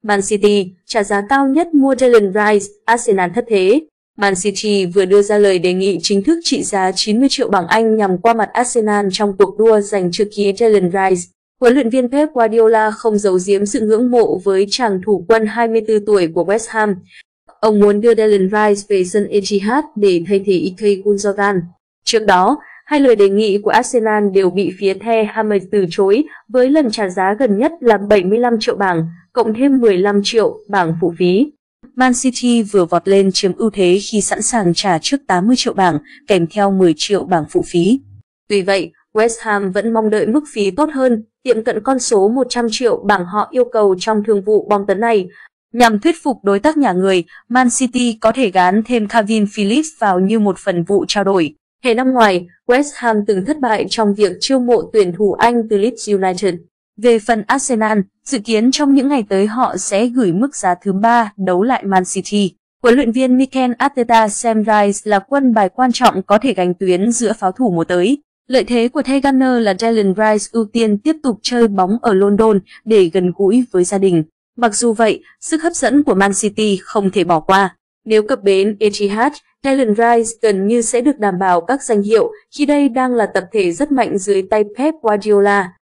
Man City trả giá cao nhất mua Declan Rice, Arsenal thất thế. Man City vừa đưa ra lời đề nghị chính thức trị giá 90 triệu bảng Anh nhằm qua mặt Arsenal trong cuộc đua giành chữ ký Declan Rice. Huấn luyện viên Pep Guardiola không giấu giếm sự ngưỡng mộ với chàng thủ quân 24 tuổi của West Ham. Ông muốn đưa Declan Rice về sân Etihad để thay thế Ilkay Gundogan. Trước đó, hai lời đề nghị của Arsenal đều bị phía The Hammers từ chối, với lần trả giá gần nhất là 75 triệu bảng, cộng thêm 15 triệu bảng phụ phí. Man City vừa vọt lên chiếm ưu thế khi sẵn sàng trả trước 80 triệu bảng, kèm theo 10 triệu bảng phụ phí. Tuy vậy, West Ham vẫn mong đợi mức phí tốt hơn, tiệm cận con số 100 triệu bảng họ yêu cầu trong thương vụ bom tấn này. Nhằm thuyết phục đối tác nhà người, Man City có thể gán thêm Calvin Phillips vào như một phần vụ trao đổi. Hè năm ngoài, West Ham từng thất bại trong việc chiêu mộ tuyển thủ Anh từ Leeds United. Về phần Arsenal, dự kiến trong những ngày tới họ sẽ gửi mức giá thứ 3 đấu lại Man City. Huấn luyện viên Mikel Arteta xem Rice là quân bài quan trọng có thể gánh tuyến giữa pháo thủ mùa tới. Lợi thế của The Gunners là Declan Rice ưu tiên tiếp tục chơi bóng ở London để gần gũi với gia đình. Mặc dù vậy, sức hấp dẫn của Man City không thể bỏ qua. Nếu cập bến Etihad, Declan Rice gần như sẽ được đảm bảo các danh hiệu khi đây đang là tập thể rất mạnh dưới tay Pep Guardiola.